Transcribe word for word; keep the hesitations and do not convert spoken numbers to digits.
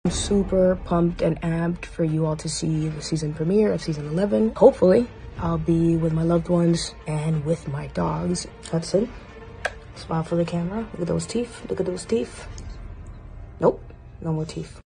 I'm super pumped and amped for you all to see the season premiere of season eleven. Hopefully, I'll be with my loved ones and with my dogs. Hudson, smile for the camera. Look at those teeth. Look at those teeth. Nope, no more teeth.